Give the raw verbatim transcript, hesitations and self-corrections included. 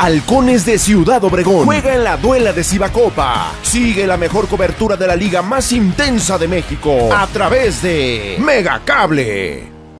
Halcones de Ciudad Obregón juega en la Duela de Cibacopa. Sigue la mejor cobertura de la liga más intensa de México a través de Megacable.